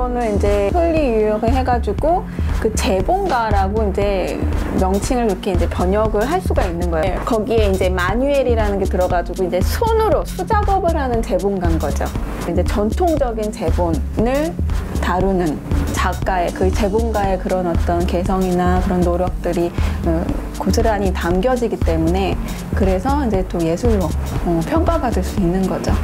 이거는 이제 흘리 유형을 해가지고 그 재본가라고 이제 명칭을 이렇게 이제 번역을 할 수가 있는 거예요. 거기에 이제 마뉴엘이라는 게 들어가지고 이제 손으로 수작업을 하는 재본가인 거죠. 이제 전통적인 재본을 다루는 작가의 그 재본가의 그런 어떤 개성이나 그런 노력들이 고스란히 담겨지기 때문에 그래서 이제 또 예술로 평가받을 수 있는 거죠.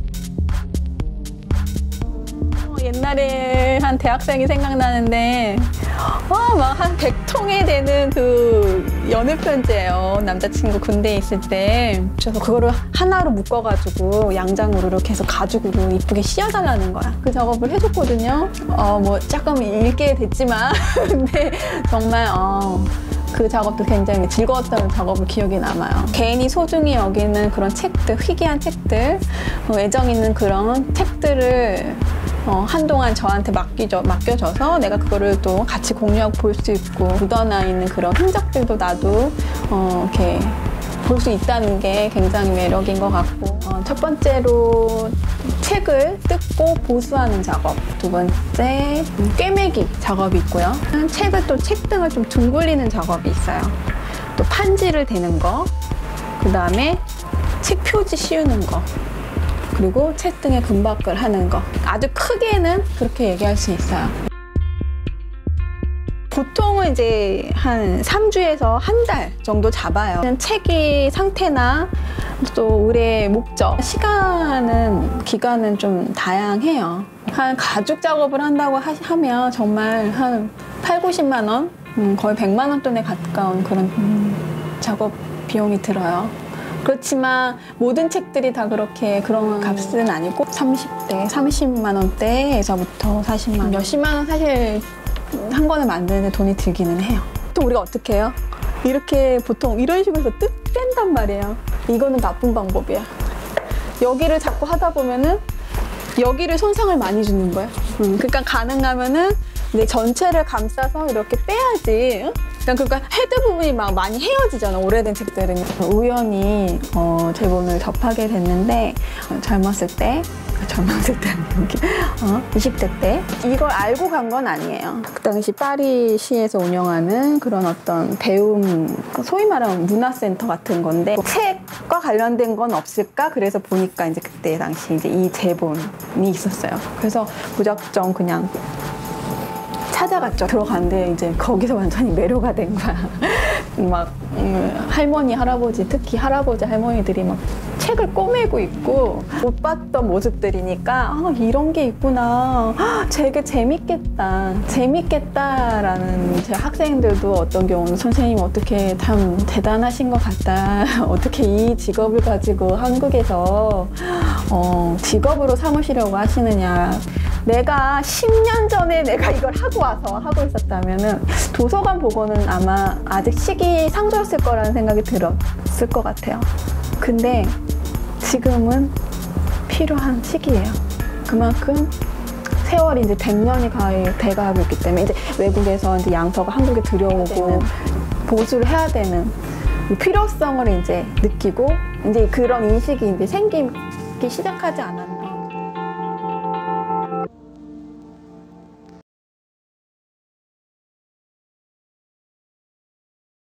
옛날에 한 대학생이 생각나는데 막 한 100통에 되는 그 연애 편지예요. 남자친구 군대에 있을 때. 그래서 그거를 하나로 묶어가지고 양장으로 이렇게 해서 가죽으로 이쁘게 씌워달라는 거야. 그 작업을 해줬거든요. 뭐 조금 읽게 됐지만 근데 정말 그 작업도 굉장히 즐거웠던 작업을 기억에 남아요. 개인이 소중히 여기는 그런 책들, 희귀한 책들, 애정 있는 그런 책들을 한동안 저한테 맡겨져서 내가 그거를 또 같이 공유하고 볼 수 있고 묻어나 있는 그런 흔적들도 나도 이렇게 볼 수 있다는 게 굉장히 매력인 것 같고 첫 번째로 책을 뜯고 보수하는 작업, 두 번째 꿰매기 작업이 있고요. 책을 또 책등을 좀 둥글리는 작업이 있어요. 또 판지를 대는 거, 그 다음에 책 표지 씌우는 거, 그리고 책등에 금박을 하는 거. 아주 크게는 그렇게 얘기할 수 있어요. 보통은 이제 한 3주에서 한 달 정도 잡아요. 책의 상태나 또 의뢰의 목적, 기간은 좀 다양해요. 한 가죽 작업을 한다고 하면 정말 한 8, 90만 원? 거의 100만 원 돈에 가까운 그런 작업 비용이 들어요. 그렇지만 모든 책들이 다 그런 값은 아니고 30대, 30만 원대에서부터 40만 원, 몇십만 원 사실 한 권을 만드는데 돈이 들기는 해요. 또 우리가 어떻게 해요? 이렇게 보통 이런 식으로 해서 뺀단 말이에요. 이거는 나쁜 방법이야. 여기를 자꾸 하다 보면은 여기를 손상을 많이 주는 거야. 그러니까 가능하면은 이제 전체를 감싸서 이렇게 빼야지. 그러니까 헤드 부분이 막 많이 헤어지잖아, 오래된 책들은. 우연히 재본을 접하게 됐는데 젊었을 때 20대 때 이걸 알고 간 건 아니에요. 그 당시 파리시에서 운영하는 그런 어떤 배움, 소위 말하는 문화센터 같은 건데 책과 관련된 건 없을까? 그래서 보니까 이제 그때 당시 이제 이 재본이 있었어요. 그래서 무작정 그냥 찾아갔죠. 들어갔는데 이제 거기서 완전히 매료가 된 거야. 막 할머니, 할아버지, 특히 할아버지, 할머니들이 막 책을 꼬매고 있고 못 봤던 모습들이니까 이런 게 있구나. 되게 재밌겠다라는 제 학생들도 어떤 경우는 선생님 어떻게 참 대단하신 것 같다. 어떻게 이 직업을 가지고 한국에서 직업으로 삼으시려고 하시느냐. 내가 10년 전에 내가 이걸 하고 있었다면은 도서관 보고는 아마 아직 시기상조였을 거라는 생각이 들었을 것 같아요. 근데 지금은 필요한 시기예요. 그만큼 세월이 이제 100년이 가까이 돼가고 있기 때문에 이제 외국에서 이제 양서가 한국에 들여오고 보수를 해야 되는 필요성을 이제 느끼고 이제 그런 인식이 이제 생기기 시작하지 않았나.